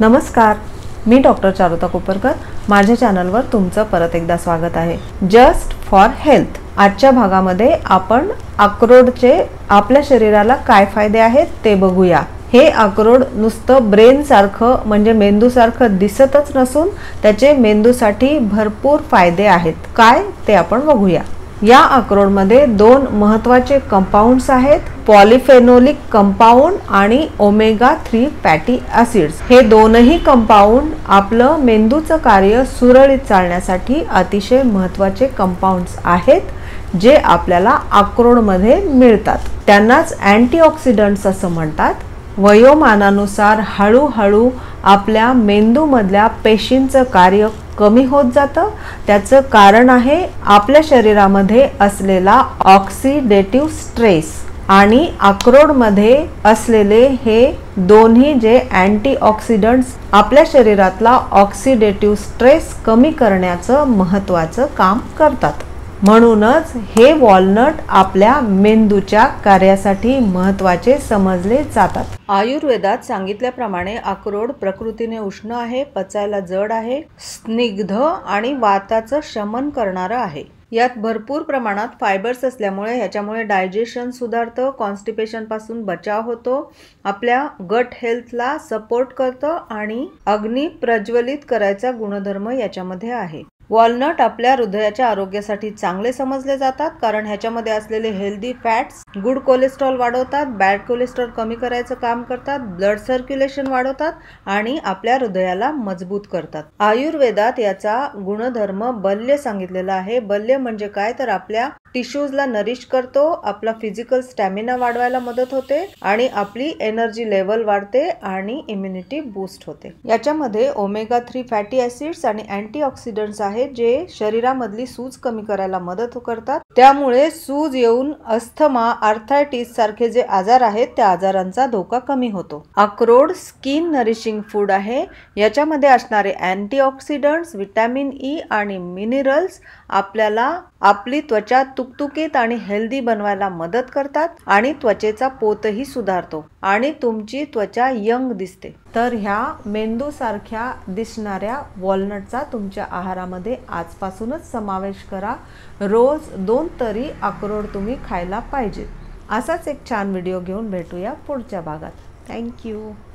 नमस्कार, मी डॉक्टर चारुता कोपरकर। माझ्या चॅनलवर तुमचं परत एकदा स्वागत आहे। जस्ट फॉर हेल्थ आजच्या भागामध्ये आपण अक्रोडचे आपल्या शरीराला काय फायदे आहेत ते बघूया। हे अक्रोड नुसतं ब्रेन सारखं म्हणजे मेंदू सारखं दिसतच नसून त्याचे मेंदूसाठी भरपूर फायदे आहेत। काय ते आपण बघूया। या अक्रोडमध्ये दोन महत्त्वाचे कंपाऊंड्स आहेत, पॉलिफेनोलिक कंपाऊंड आणि ओमेगा 3 फॅटी ॲसिड्स। हे दोनही कंपाऊंड आपलं मेंदूचं कार्य सुरळीत चालण्यासाठी अतिशय महत्त्वाचे कंपाऊंड्स आहेत जे आपल्याला अक्रोडमध्ये मिळतात। त्यांनाच अँटीऑक्सिडंट्स असं म्हणतात। वयोमानानुसार हळूहळू आपल्या मेंदूमधल्या पेशींचं कार्य कमी होत जातं। त्याचं कारण आहे आपल्या शरीरामध्ये असलेला ऑक्सिडेटिव्ह स्ट्रेस आणि अक्रोडमध्ये असलेले हे दोन्ही जे अँटीऑक्सिडंट्स आपल्या शरीरातला ऑक्सिडेटिव्ह स्ट्रेस कमी करण्याचं महत्त्वाचं काम करतात। म्हणूनच हे वॉलनट आपल्या मेंदूच्या कार्यासाठी महत्त्वाचे समजले जातात। आयुर्वेदात सांगितल्याप्रमाणे अक्रोड प्रकृतीने उष्ण आहे, पचायला जड आहे, स्निग्ध आणि वाताचं शमन करणारं आहे। यात भरपूर प्रमाणात फायबर्स असल्यामुळे ह्याच्यामुळे डायजेशन सुधारतं, कॉन्स्टिपेशन पासून बचाव होतो, आपल्या गट हेल्थला सपोर्ट करतं आणि अग्नी प्रज्वलित करायचा गुणधर्म याच्यामध्ये आहे। वॉलनट आपल्या हृदयाच्या आरोग्यासाठी चांगले समजले जातात कारण ह्याच्यामध्ये असलेले हेल्दी फॅट्स गुड कोलेस्ट्रॉल वाढवतात, बॅड कोलेस्ट्रॉल कमी करायचं काम करतात, ब्लड सर्क्युलेशन वाढवतात आणि आपल्या हृदयाला मजबूत करतात। आयुर्वेदात याचा गुणधर्म बल्य सांगितलेला आहे। बल्य म्हणजे काय तर आपल्या टिश्यूजला नरिश करतो, आपला फिजिकल स्टॅमिना वाढवायला मदत होते आणि आपली एनर्जी लेवल वाढते आणि इम्युनिटी बूस्ट होते। याच्यामध्ये ओमेगा 3 फॅटी ॲसिड्स आणि अँटीऑक्सिडंट्स आहेत जे शरीरामधली सूज कमी करायला मदत करतात। त्यामुळे सूज येऊन अस्थमा, आर्थरायटिस सारखे जे आजार आहेत त्या आजारांचा धोका कमी होतो। अक्रोड स्किन नरिशिंग फूड आहे। याच्यामध्ये असणारे अँटीऑक्सिडंट्स, विटॅमिन ई आणि मिनरल्स आपल्याला आपली त्वचा तुकतुकीत आणि हेल्दी बनवायला मदत करतात आणि त्वचेचा पोतही सुधारतो आणि तुमची त्वचा यंग दिसते। तर ह्या मेंदू सारख्या दिसणाऱ्या वॉलनटचा तुमच्या आहारामध्ये आजपासूनच समावेश करा। रोज 2 तरी अक्रोड तुम्ही खायला पाहिजे। असाच एक छान व्हिडिओ घेऊन भेटूया पुढच्या भागात। थँक्यू।